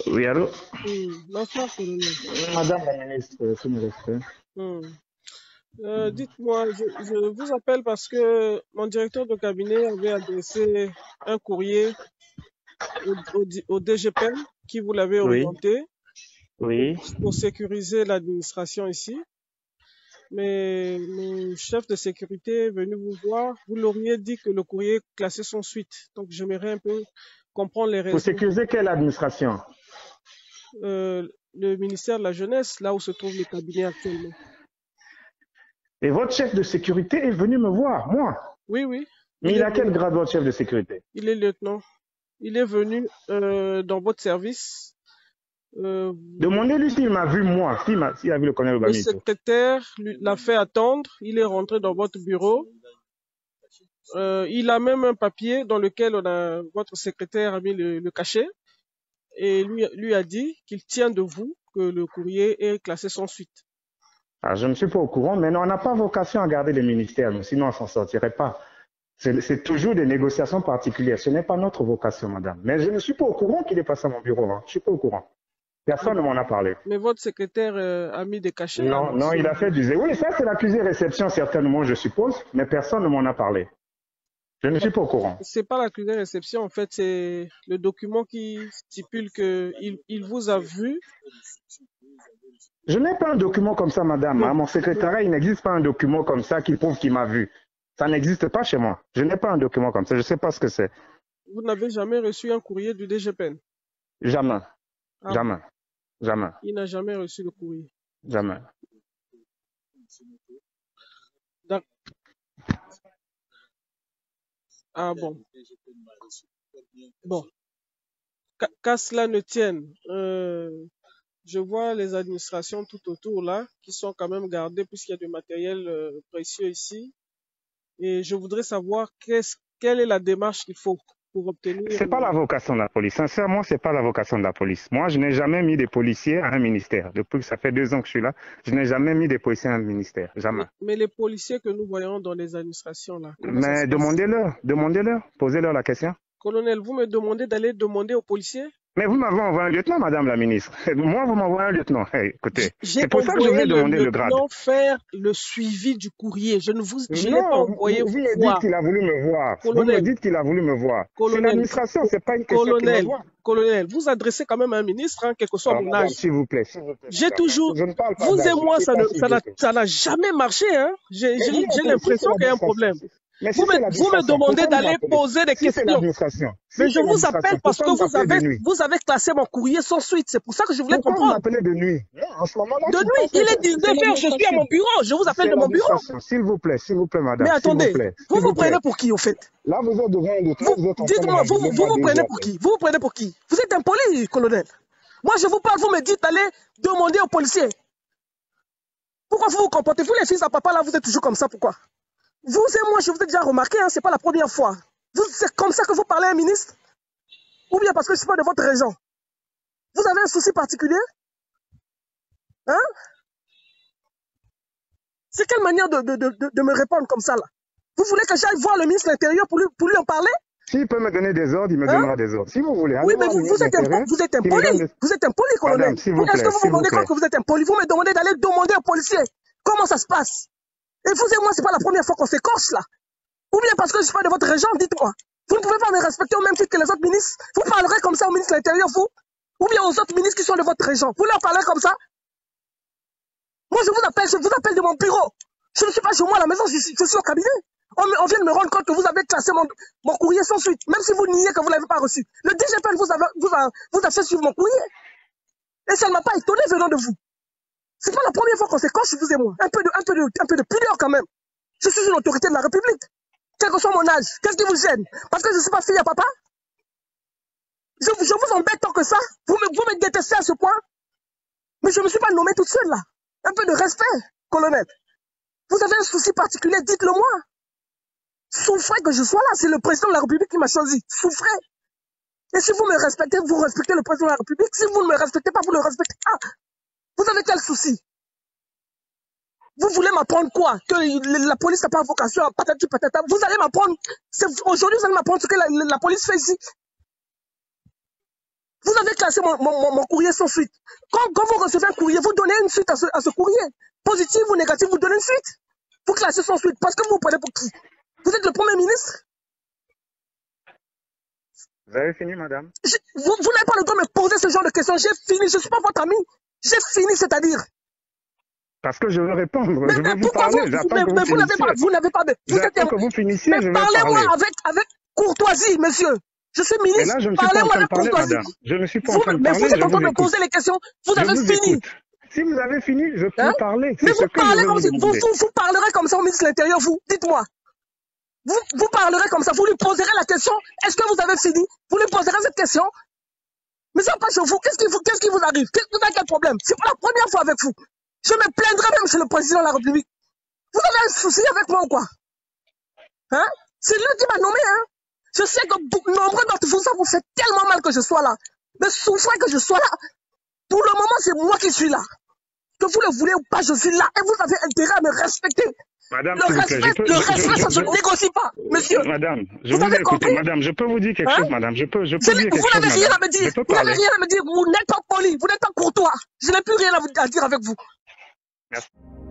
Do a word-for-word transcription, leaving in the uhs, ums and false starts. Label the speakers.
Speaker 1: Oui, allô?
Speaker 2: Hmm, bonsoir, colonel.
Speaker 1: Madame la ministre, c'est mon respect.
Speaker 2: Hmm. Euh, dites-moi, je, je vous appelle parce que mon directeur de cabinet avait adressé un courrier au, au, di- au D G P E N qui vous l'avait
Speaker 1: Oui,
Speaker 2: orienté pour,
Speaker 1: oui.
Speaker 2: pour sécuriser l'administration ici. Mais le chef de sécurité est venu vous voir. Vous l'auriez dit que le courrier est classé sans suite. Donc, j'aimerais un peu comprendre les
Speaker 1: Pour
Speaker 2: raisons.
Speaker 1: sécuriser quelle administration?
Speaker 2: Euh, le ministère de la Jeunesse, là où se trouve le cabinet actuellement.
Speaker 1: Et votre chef de sécurité est venu me voir, moi.
Speaker 2: Oui, oui,
Speaker 1: Mais
Speaker 2: il
Speaker 1: il
Speaker 2: est
Speaker 1: a quel
Speaker 2: venu.
Speaker 1: grade, votre chef de sécurité?
Speaker 2: Il est lieutenant. Il est venu euh, dans votre service. Euh,
Speaker 1: Demandez-lui s'il m'a vu, moi, s'il m'a, s'il a vu le colonel
Speaker 2: le
Speaker 1: Obamito.
Speaker 2: secrétaire lui- l'a fait attendre. Il est rentré dans votre bureau. Euh, il a même un papier dans lequel on a, votre secrétaire a mis le, le cachet et lui, lui a dit qu'il tient de vous que le courrier est classé sans suite.
Speaker 1: Ah, je ne suis pas au courant, mais non, on n'a pas vocation à garder les ministères, mais sinon on ne s'en sortirait pas. C'est c'est toujours des négociations particulières. Ce n'est pas notre vocation, madame. Mais je ne suis pas au courant qu'il est passé à mon bureau. Hein. Je ne suis pas au courant. Personne ne m'en a parlé.
Speaker 2: Mais votre secrétaire euh, a mis des cachets
Speaker 1: Non,
Speaker 2: alors
Speaker 1: non, il
Speaker 2: sur
Speaker 1: a fait
Speaker 2: vous.
Speaker 1: du zé. Oui, ça c'est l'accusé réception certainement, je suppose, mais personne ne m'en a parlé. Je ne suis pas au courant.
Speaker 2: C'est pas l'accusé réception, en fait, c'est le document qui stipule que il, il vous a vu.
Speaker 1: Je n'ai pas un document comme ça, madame.
Speaker 2: Non,
Speaker 1: À mon secrétariat, il n'existe pas un document comme ça qui prouve qu'il m'a vu. Ça n'existe pas chez moi. Je n'ai pas un document comme ça. Je ne sais pas ce que c'est.
Speaker 2: vous n'avez jamais reçu un courrier du D G P E N.
Speaker 1: Jamais.
Speaker 2: Ah bon,
Speaker 1: Jamais. Jamais.
Speaker 2: il n'a jamais reçu le courrier.
Speaker 1: Jamais.
Speaker 2: D'ac- Ah bon. Bon, qu'à qu'à cela ne tienne, euh, je vois les administrations tout autour là qui sont quand même gardées puisqu'il y a du matériel euh, précieux ici. Et je voudrais savoir qu'est-ce, quelle est la démarche qu'il faut pour obtenir.
Speaker 1: C'est pas la vocation de la police. Sincèrement, c'est pas la vocation de la police. Moi, je n'ai jamais mis des policiers à un ministère. Depuis que ça fait deux ans que je suis là, je n'ai jamais mis des policiers à un ministère. Jamais.
Speaker 2: Mais, mais les policiers que nous voyons dans les administrations là, comment ça se
Speaker 1: Mais
Speaker 2: passe?
Speaker 1: demandez-leur, demandez-leur, posez-leur la question.
Speaker 2: Colonel, vous me demandez d'aller demander aux policiers?
Speaker 1: Mais vous m'avez envoyé un lieutenant, madame la ministre. Moi, vous m'envoyez un lieutenant. Hey, écoutez,
Speaker 2: J'ai
Speaker 1: c'est pour ça que je
Speaker 2: envoyé
Speaker 1: voulais
Speaker 2: le
Speaker 1: demander le grade.
Speaker 2: lieutenant faire le suivi du courrier. Je ne vous, je l'ai pas
Speaker 1: Non, vous,
Speaker 2: envoyé
Speaker 1: vous me dites
Speaker 2: voir.
Speaker 1: qu'il a voulu me voir. Vous me
Speaker 2: Colonel,
Speaker 1: dites qu'il a voulu me voir. C'est
Speaker 2: colonel,
Speaker 1: l'administration, c'est pas une question qu'il me
Speaker 2: colonel,
Speaker 1: voit.
Speaker 2: colonel, vous adressez quand même à un ministre, hein, quel que soit
Speaker 1: Alors,
Speaker 2: mon
Speaker 1: madame,
Speaker 2: âge.
Speaker 1: s'il vous plaît, s'il vous plaît,
Speaker 2: J'ai
Speaker 1: madame.
Speaker 2: toujours,
Speaker 1: Je ne parle pas
Speaker 2: vous
Speaker 1: d'âge,
Speaker 2: et
Speaker 1: je
Speaker 2: moi,
Speaker 1: ne sais
Speaker 2: ça
Speaker 1: pas
Speaker 2: ne,
Speaker 1: s'il
Speaker 2: ça
Speaker 1: vous
Speaker 2: n'a,
Speaker 1: plaît.
Speaker 2: ça n'a jamais marché, hein. J'ai,
Speaker 1: Mais
Speaker 2: j'ai,
Speaker 1: oui,
Speaker 2: j'ai
Speaker 1: ok, si
Speaker 2: l'impression
Speaker 1: c'est
Speaker 2: qu'il y a un
Speaker 1: l'administration.
Speaker 2: problème.
Speaker 1: Mais si
Speaker 2: Vous
Speaker 1: c'est
Speaker 2: me, vous me
Speaker 1: l'administration,
Speaker 2: demandez
Speaker 1: pourquoi vous
Speaker 2: d'aller
Speaker 1: m'appelez?
Speaker 2: poser des
Speaker 1: Si c'est
Speaker 2: questions.
Speaker 1: l'administration, si
Speaker 2: Mais je
Speaker 1: c'est
Speaker 2: vous
Speaker 1: l'administration,
Speaker 2: appelle parce
Speaker 1: pourquoi
Speaker 2: que
Speaker 1: vous
Speaker 2: vous
Speaker 1: m'appelez de
Speaker 2: avez,
Speaker 1: nuit?
Speaker 2: vous avez classé mon courrier sans suite. C'est pour ça que je voulais
Speaker 1: Pourquoi vous
Speaker 2: comprendre.
Speaker 1: m'appelez de nuit? Non, en ce moment-là,
Speaker 2: De
Speaker 1: je ne
Speaker 2: nuit,
Speaker 1: pense
Speaker 2: il
Speaker 1: pas
Speaker 2: est
Speaker 1: que c'est
Speaker 2: dix-neuf heures, je suis à mon
Speaker 1: l'administration.
Speaker 2: bureau. Je vous appelle
Speaker 1: C'est
Speaker 2: de mon bureau.
Speaker 1: l'administration. S'il vous plaît, s'il vous plaît,
Speaker 2: Mais
Speaker 1: madame, s'il vous
Speaker 2: attendez,
Speaker 1: plaît,
Speaker 2: vous
Speaker 1: s'il
Speaker 2: vous
Speaker 1: vous plaît.
Speaker 2: prenez pour qui, au fait?
Speaker 1: Là, vous êtes devant un lieutenant,
Speaker 2: Vous,
Speaker 1: vous êtes en train de
Speaker 2: dites-moi, vous,
Speaker 1: m'appeler,
Speaker 2: vous
Speaker 1: moi,
Speaker 2: vous
Speaker 1: des
Speaker 2: prenez
Speaker 1: heures.
Speaker 2: pour qui? Vous vous prenez pour qui? Vous êtes impoli, colonel. Moi, je vous parle, vous me dites d'aller demander aux policiers. Pourquoi vous vous comportez? Vous, les fils à papa, là, vous êtes toujours comme ça, pourquoi? Vous et moi, je vous ai déjà remarqué, hein, c'est pas la première fois. Vous, c'est comme ça que vous parlez à un ministre? Ou bien parce que je suis pas de votre région? Vous avez un souci particulier? Hein? C'est quelle manière de, de, de, de, de me répondre comme ça, là? Vous voulez que j'aille voir le ministre de l'Intérieur pour lui, pour lui en parler?
Speaker 1: S'il peut me donner des ordres, il me
Speaker 2: Hein?
Speaker 1: donnera des ordres. Si vous voulez, allez
Speaker 2: Oui, mais
Speaker 1: voir
Speaker 2: vous,
Speaker 1: le
Speaker 2: vous
Speaker 1: ministre de
Speaker 2: êtes, impo
Speaker 1: l'Intérieur,
Speaker 2: vous êtes
Speaker 1: qui me donne
Speaker 2: impoli.
Speaker 1: des...
Speaker 2: Vous êtes impoli, colonel.
Speaker 1: Madame, s'il vous
Speaker 2: Est-ce que
Speaker 1: plaît,
Speaker 2: vous vous
Speaker 1: s'il vous
Speaker 2: rendez
Speaker 1: plaît.
Speaker 2: compte que vous êtes impoli? Vous me demandez d'aller demander aux policiers comment ça se passe. Et vous et moi, c'est pas la première fois qu'on s'écorche, là. Ou bien parce que je suis pas de votre région, dites-moi. Vous ne pouvez pas me respecter au même titre que les autres ministres. Vous parlerez comme ça au ministre de l'Intérieur, vous? Ou bien aux autres ministres qui sont de votre région. Vous leur parlez comme ça? Moi, je vous appelle, je vous appelle de mon bureau. Je ne suis pas chez moi à la maison, je suis, je suis au cabinet. On, me, on vient de me rendre compte que vous avez classé mon, mon courrier sans suite, même si vous niez que vous ne l'avez pas reçu. Le D G P E N vous, avez, vous, a, vous a fait suivre mon courrier. Et ça ne m'a pas étonné venant de vous. C'est pas la première fois qu'on s'écorche, vous et moi. Un peu, de, un, peu de, un peu de pudeur quand même. Je suis une autorité de la République. Quel que soit mon âge, qu'est-ce qui vous gêne? Parce que je ne suis pas fille à papa? Je, je vous embête tant que ça? Vous me, vous me détestez à ce point? Mais je ne me suis pas nommé toute seule là. Un peu de respect, colonel. Vous avez un souci particulier, dites-le moi. Souffrez que je sois là, c'est le président de la République qui m'a choisi. Souffrez. Et si vous me respectez, vous respectez le président de la République. Si vous ne me respectez pas, vous le respectez pas. Vous avez quel souci? Vous voulez m'apprendre quoi? Que la police n'a pas vocation à patati patata. Vous allez m'apprendre, aujourd'hui vous allez m'apprendre ce que la, la police fait ici. Vous avez classé mon, mon, mon courrier sans suite. Quand, quand vous recevez un courrier, vous donnez une suite à ce, à ce courrier. Positif ou négatif, vous donnez une suite. Vous classez sans suite parce que vous vous prenez pour qui? Vous êtes le Premier ministre?
Speaker 1: Vous avez fini, madame?
Speaker 2: Je, vous vous n'avez pas le droit de me poser ce genre de questions. J'ai fini, je ne suis pas votre ami. J'ai fini, c'est-à-dire.
Speaker 1: Parce que je veux répondre,
Speaker 2: mais,
Speaker 1: je veux
Speaker 2: mais
Speaker 1: vous parler,
Speaker 2: vous,
Speaker 1: j'attends
Speaker 2: mais,
Speaker 1: que vous
Speaker 2: mais vous n'avez pas, vous n'avez pas, vous êtes
Speaker 1: que vous finissiez,
Speaker 2: mais
Speaker 1: je vais
Speaker 2: parlez-moi
Speaker 1: parler.
Speaker 2: avec, avec courtoisie, monsieur. Je suis ministre,
Speaker 1: mais là, je ne suis pas en train de parler, madame. Je ne suis pas en train de
Speaker 2: mais
Speaker 1: parler,
Speaker 2: vous êtes en train
Speaker 1: vous
Speaker 2: de poser les questions, vous
Speaker 1: je
Speaker 2: avez
Speaker 1: vous
Speaker 2: fini.
Speaker 1: Écoute. Si vous avez fini, je peux
Speaker 2: hein?
Speaker 1: parler.
Speaker 2: Mais
Speaker 1: vous,
Speaker 2: vous, parlez comme
Speaker 1: vous,
Speaker 2: si, vous, vous, vous parlerez comme ça au ministre de l'Intérieur, vous, dites-moi. Vous, vous parlerez comme ça, vous lui poserez la question, est-ce que vous avez fini? Vous lui poserez cette question. Mais ça passe chez vous, qu'est-ce qui vous, qu'est-ce qui vous arrive? Vous avez quel problème? C'est pas la première fois avec vous. Je me plaindrai même chez le président de la République. Vous avez un souci avec moi ou quoi? Hein? C'est lui qui m'a nommé, hein? Je sais que nombreux d'entre vous, ça vous fait tellement mal que je sois là. Mais souffrez que je sois là. Pour le moment, c'est moi qui suis là. Que vous le voulez ou pas, je suis là. Et vous avez intérêt à me respecter.
Speaker 1: Madame,
Speaker 2: le respect,
Speaker 1: plaît, peux,
Speaker 2: le
Speaker 1: je,
Speaker 2: respect
Speaker 1: je,
Speaker 2: ça
Speaker 1: je,
Speaker 2: ne se négocie pas, monsieur.
Speaker 1: Madame, je
Speaker 2: vous,
Speaker 1: vous
Speaker 2: avez
Speaker 1: ai écouté.
Speaker 2: compris?
Speaker 1: Madame, je peux vous dire quelque
Speaker 2: hein?
Speaker 1: chose, madame. Je peux, je peux
Speaker 2: je
Speaker 1: dire quelque
Speaker 2: vous
Speaker 1: chose,
Speaker 2: n'avez rien
Speaker 1: madame.
Speaker 2: à me dire. Vous
Speaker 1: n'avez
Speaker 2: rien à me dire. Vous n'êtes pas poli. Vous n'êtes pas courtois. Je n'ai plus rien à, vous, à dire avec vous.
Speaker 1: Merci.